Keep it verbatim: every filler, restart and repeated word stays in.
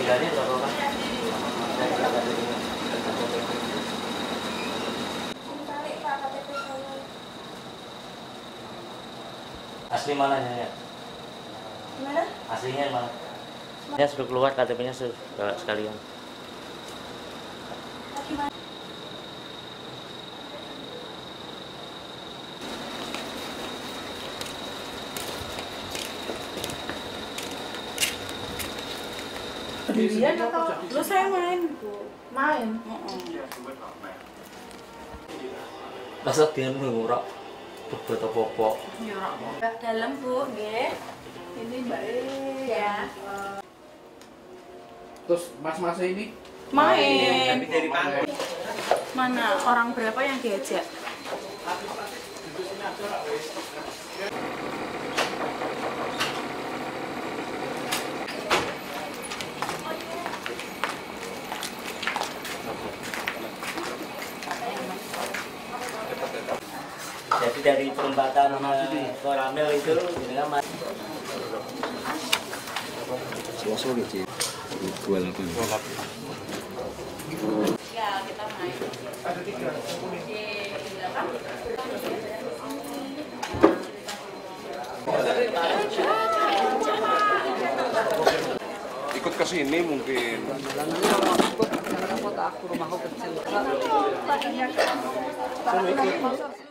Harganya berapa kan? Asli mananya ya? Gimana? Aslinya mana? Ya sudah keluar K T P-nya sudah sekalian. Gimana? Sendirian atau lu saya main bu main Masa dia murah buat apa-apa Dalam bu, nggih. Ini Mbak E ya. Terus mas-mas ini main dari mana? mana orang berapa yang diajak? Jadi dari perempatan Koramil itu dengan mas Suasana sih dua delapan. Ya, kita main. Ada tiga. Ikut ke sini mungkin. Aku rumahku kecil.